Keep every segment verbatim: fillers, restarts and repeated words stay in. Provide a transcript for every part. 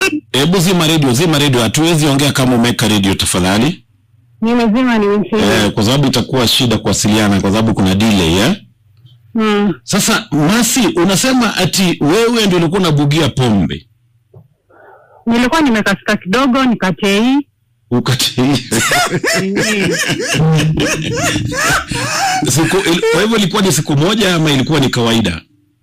Hebu zima radio, zima radio. Hatuwezi ongea kama umeka radio tafadhali. Nimezima nimechini. Eh, kwa sababu itakuwa shida kuwasiliana kwa sababu kuna delay, eh? Mm. Sasa Masi, unasema ati wewe ndio ulikuwa unabugia pombe. Nilikuwa nimekasika kidogo nikatei. Ukatei. Siku kwa hivyo ilikuwa ni siku moja ama ilikuwa ni kawaida?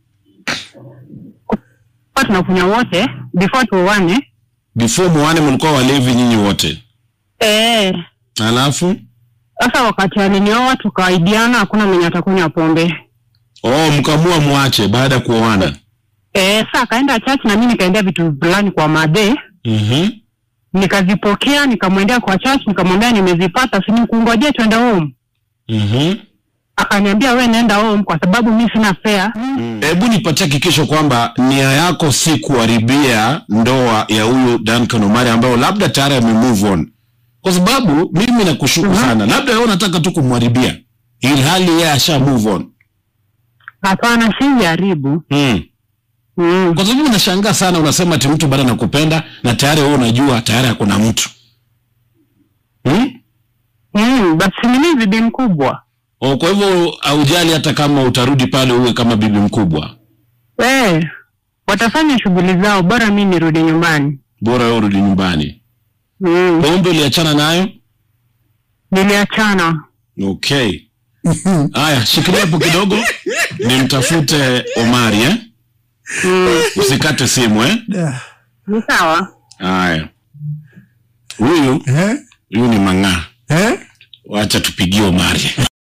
Kwa tunakunywa wote before tuoane. Before muane mlikuwa walevi nyinyi wote? Eh. Alafu sasa wakati alinioa tukaidiana hakuna mwenye atakunywa pombe. Oh, mkamua muache baada kuoana. Eh, sasa kaenda church na mimi nikaendea vitu fulani kwa made. Mhm. Mm nikazipokea nikamwendea kwa church nikamwambia nimezipata si nikungojee twende home. Mhm. Mm Akaniambia wewe nenda home kwa sababu mimi sina fare. Hebu mm. nipatie hakikisho kwamba nia yako si kuharibia ndoa ya huyu Duncan Omari ambao labda tayari ame move on. Kwa sababu mimi nakushuku mm -hmm. sana. Labda wewe unataka tu kumharibia ili hali yeye asha move on. Hapana, si jaribu. Mm. Mm. Kwa sababu unashangaa sana unasema ati mtu bado anakupenda na tayari wewe unajua tayari hakuna mtu. Mm? Mm, basi mimi bibi mkubwa. Oh, kwa hivyo haujali hata kama utarudi pale uwe kama bibi mkubwa. Eh, watafanya shughuli zao bora mimi nirudi nyumbani. Bora wewe urudi nyumbani. Mm. Pombe uliachana nayo? Niliachana. Okay. Haya, shikilia hapo kidogo. Nimtafute Omari, eh? Mm. Usikate simu, eh? Ni sawa. Haya. Huyu, eh? Huyu ni mang'aa. Eh? Wacha tupigie Omari.